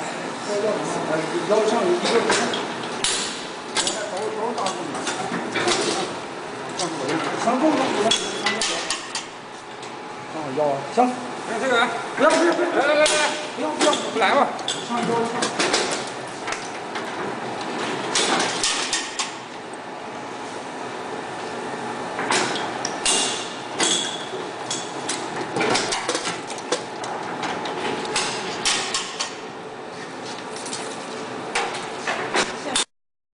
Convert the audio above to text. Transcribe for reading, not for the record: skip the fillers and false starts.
腰上有一个，我还包大功能。上够了，上腰行。 这个， 不要， 来， 不要， 不来吧。 上腰。